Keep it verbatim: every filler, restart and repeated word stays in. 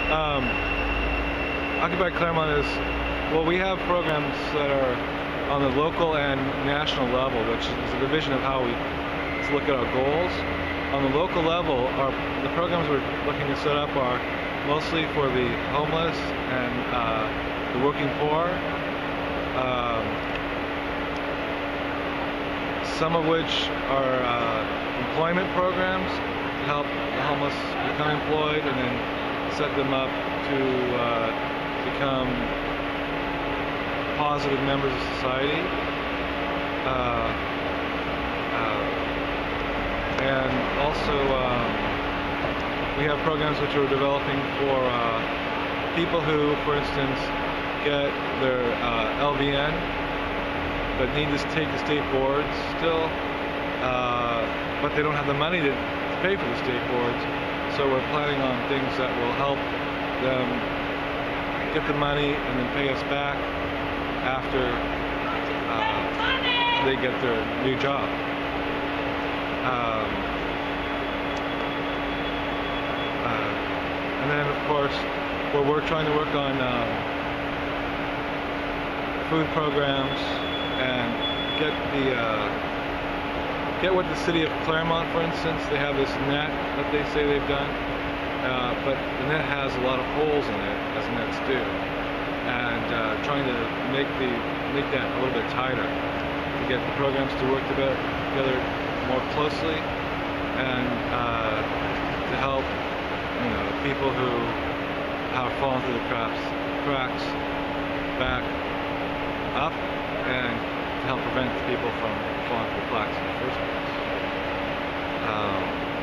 Um, Occupy Claremont is, well, we have programs that are on the local and national level, which is a division of how we look at our goals. On the local level, our, the programs we're looking to set up are mostly for the homeless and uh, the working poor, um, some of which are uh, employment programs to help the homeless become employed and then set them up to uh, become positive members of society. Uh, uh, and also um, we have programs which we're developing for uh, people who, for instance, get their uh, L V N but need to take the state boards still, uh, but they don't have the money to, to pay for the state boards. So we're planning on things that will help them get the money and then pay us back after uh, they get their new job. Um, uh, and then, of course, well, we're trying to work on um, food programs and get the uh, get what the city of Claremont, for instance, they have this net that they say they've done, uh, but the net has a lot of holes in it, as nets do, and uh, trying to make the make that a little bit tighter to get the programs to work together, together more closely, and uh, to help you know people who have fallen through the cracks cracks back up, and to help prevent people from falling through the cracks in the first place. Um,